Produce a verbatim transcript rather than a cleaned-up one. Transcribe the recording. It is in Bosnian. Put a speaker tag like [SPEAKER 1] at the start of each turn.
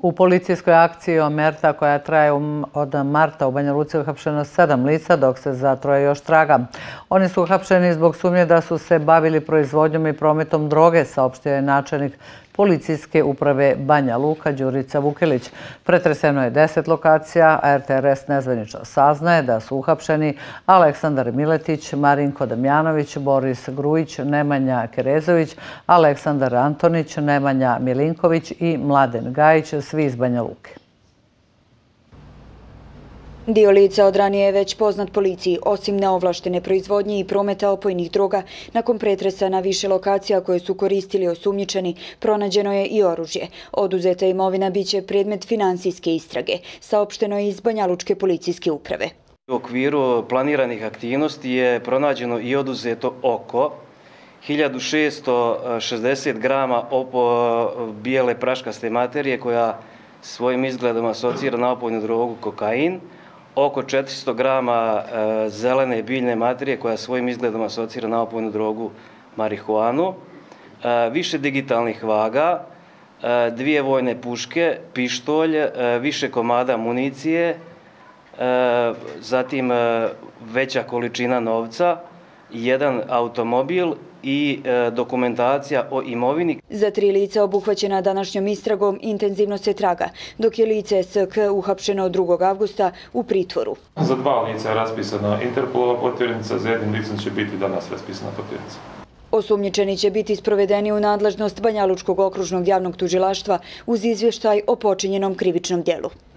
[SPEAKER 1] U policijskoj akciji Omerta, koja traje od marta, u Banja Luci uhapšeno sedam lica, dok se za troje još traga. Oni su uhapšeni zbog sumnje da su se bavili proizvodnjom i prometom droge, saopštio je načelnik Policijske uprave Banja Luka Đurica Vukilić. Pretreseno je deset lokacija, a er te er es nezvanično saznaje da su uhapšeni Aleksandar Miletić, Marinko Damjanović, Boris Grujić, Nemanja Kerezović, Aleksandar Antonić, Nemanja Milinković i Mladen Gajić, svi iz Banja Luke.
[SPEAKER 2] Dio lica od ranije je već poznat policiji, osim neovlaštene proizvodnje i prometa opojnih droga. Nakon pretresa na više lokacija koje su koristili osumnjičeni, pronađeno je i oružje. Oduzeta imovina biće predmet finansijske istrage, saopšteno je iz Banjalučke policijske uprave.
[SPEAKER 3] U okviru planiranih aktivnosti je pronađeno i oduzeto oko hiljadu šesto šezdeset grama bijele praškaste materije koja svojim izgledom asocira na opojnu drogu kokain, oko četiristo grama zelene biljne materije koja svojim izgledom asocira na opojnu drogu marihuanu, više digitalnih vaga, dvije vojne puške, pištolj, više komada municije, zatim veća količina novca, jedan automobil i dokumentacija o imovini.
[SPEAKER 2] Za tri lica obuhvaćena današnjom istragom intenzivno se traga, dok je lice es ke uhapšeno drugog avgusta u pritvoru.
[SPEAKER 4] Za dva lica je raspisana Interpolova potjernica, za jednim licem će biti danas raspisana potjernica.
[SPEAKER 2] Osumnjičeni će biti sprovedeni u nadležnost Banjalučkog okružnog javnog tužilaštva uz izvještaj o počinjenom krivičnom djelu.